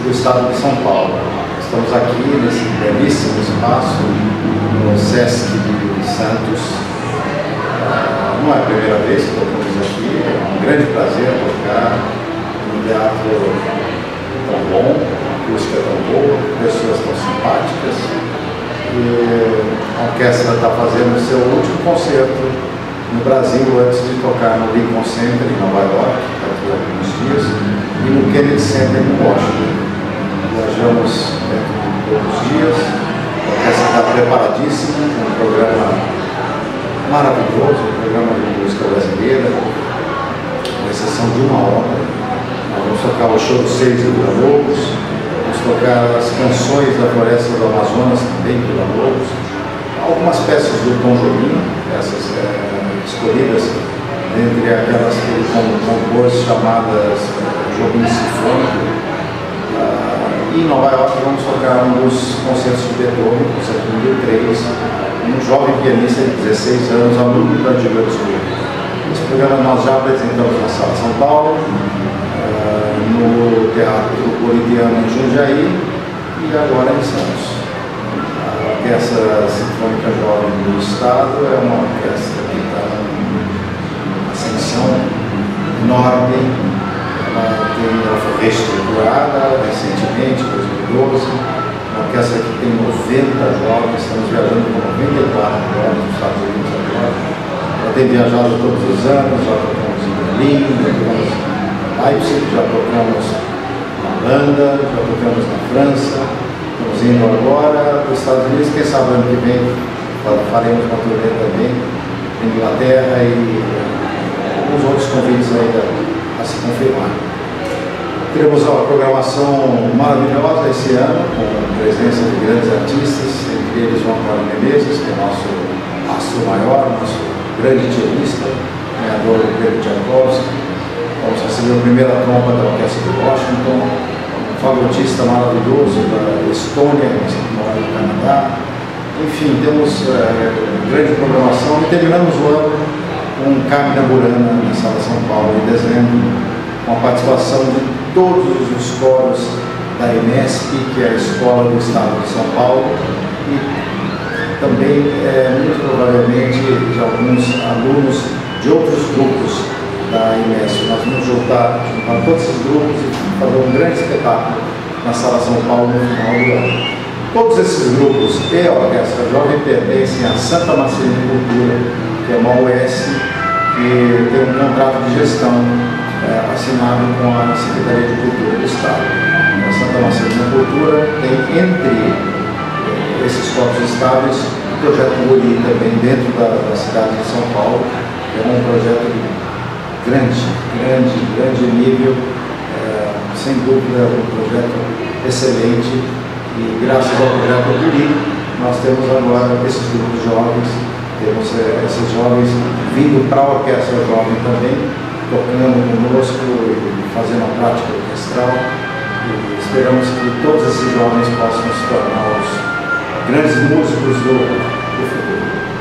do Estado de São Paulo. Estamos aqui nesse belíssimo espaço no Sesc de Santos. Não é a primeira vez que tocamos aqui, é um grande prazer tocar num teatro tão bom, a acústica tão boa, pessoas tão simpáticas. E a orquestra está fazendo o seu último concerto no Brasil antes de tocar no Lincoln Center em Nova York, daqui a alguns dias, e no Kennedy Center em Washington. Viajamos dentro de poucos dias, a orquestra está preparadíssima, um programa maravilhoso, um programa de música brasileira, com exceção de uma hora. Nós vamos tocar o show dos 6 do Villa-Lobos, vamos tocar as canções da Floresta do Amazonas, também do Villa-Lobos, algumas peças do Tom Jobim, peças escolhidas entre aquelas que ele compôs chamadas Jobim Sinfônico. E em Nova York vamos tocar um dos concertos de Beethoven, concerto número 3, um jovem pianista de 16 anos, aluno da Gilberto School. Esse programa nós já apresentamos na Sala São Paulo, no Teatro Polidiano em Jundiaí e agora em Santos. A Orquestra Sinfônica Jovem do Estado é uma orquestra que está em ascensão enorme. Ela foi reestruturada recentemente, em 2012. Uma orquestra que tem 90 jovens, estamos viajando com 94 jovens nos Estados Unidos agora. Ela tem viajado todos os anos, já tocamos em Berlim, já tocamos em Leipzig, já tocamos na Holanda, já tocamos na França, estamos indo agora para os Estados Unidos, quem sabe ano que vem faremos uma turnê também na Inglaterra e alguns outros convites ainda a se confirmar. Teremos uma programação maravilhosa esse ano, com a presença de grandes artistas, entre eles João Carlos Menezes, que é nosso astro maior, nosso grande cellista, ganhador do Prêmio Tchaikovsky. Vamos receber a primeira trompa da Orquestra de Washington, um fagotista maravilhoso da Estônia, que mora no Canadá. Enfim, temos grande programação e terminamos o ano com Carmina Burana na Sala São Paulo em dezembro, com a participação de todos os coros da Enesp, que é a Escola do Estado de São Paulo, e também, muito provavelmente, de alguns alunos de outros grupos da Enesp. Nós vamos juntar todos esses grupos e fazer um grande espetáculo na Sala São Paulo no final do ano. Todos esses grupos e a Orquestra Jovem pertencem à Santa Marcelina Cultura, que é uma OS que tem um contrato de gestão assinado com a Secretaria de Cultura do Estado. A Santa Marcelina Cultura tem entre esses corpos estáveis o projeto Guri também dentro da cidade de São Paulo. É um projeto de grande nível, sem dúvida um projeto excelente, e graças ao projeto Guri nós temos agora esses grupos jovens, temos esses jovens vindo para a Orquestra Jovem também, tocando conosco e fazendo a prática orquestral, e esperamos que todos esses jovens possam se tornar os grandes músicos do futuro.